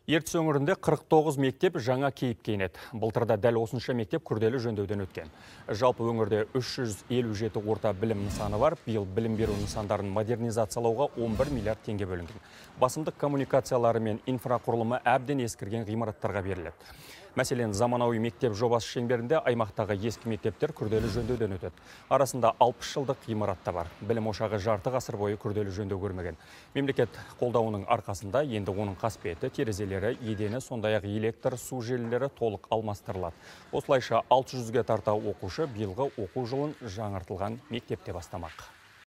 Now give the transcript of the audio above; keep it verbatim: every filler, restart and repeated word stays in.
Ертіс өңірінде қырық тоғыз мектеп жаңа кейіпке енеді. Былтырда дәл осынша мектеп күрделі жөндеуден өткен. Жалпы өңірде үш жүз елу жеті орта білім нысаны бар. Биыл білім беру нысандарын модернизациялауға он бір миллиард теңге бөлінген. Басымдық коммуникациялары мен инфрақұрылымы әбден ескірген ғимараттарға беріледі. Мәселен, заманауи мектеп жобасы шеңберінде аймақтағы ескі мектептер күрделі жөндеуден өтеді. Арасында алпыс жылдық ғимарат та бар. Білім ошағы жарты ғасыр бойы күрделі жөндеу көрмеген. Мемлекет қолдауының арқасында енді оның қасбеті, терезелері, едені, сондай-ақ электр, су желілері толық алмастырылады. Осылайша алты жүзге тарта оқушы биылғы оқу жылын жаңартылған мектепте бастамақ.